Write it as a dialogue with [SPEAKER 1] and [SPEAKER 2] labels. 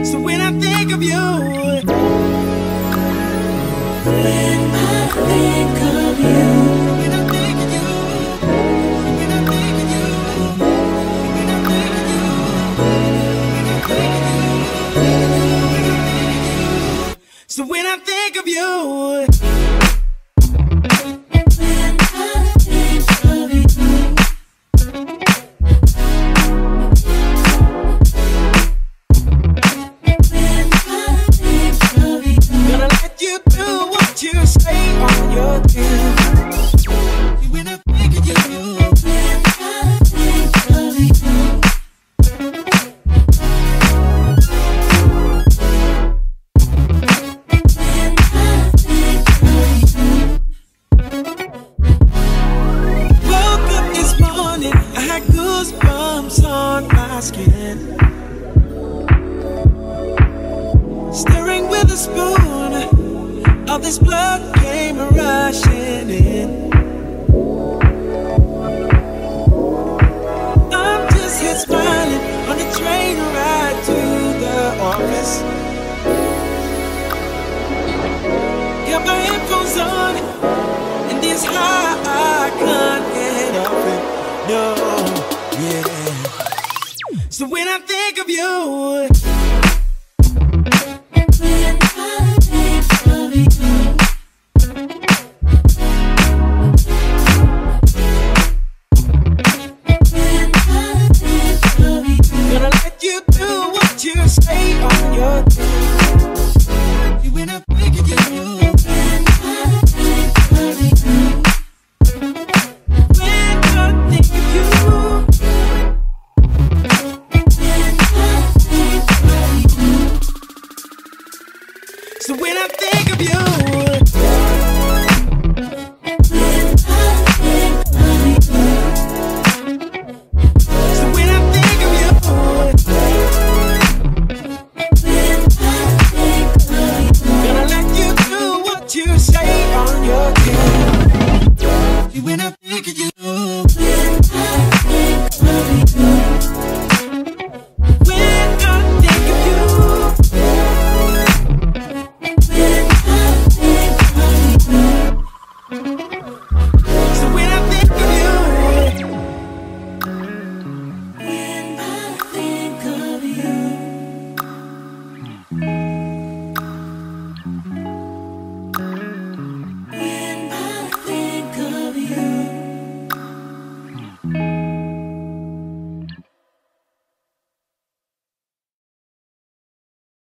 [SPEAKER 1] So when I think of you,
[SPEAKER 2] when I think of you,
[SPEAKER 1] when I think of you, when I think of you, when I think of you, when I think of you. So when I think of you. Stirring with a spoon, all this blood came rushing in. I'm just here smiling on the train ride to the office. Got my headphones on, and this high I can't get off it. No, yeah. So when I think of you, so when I think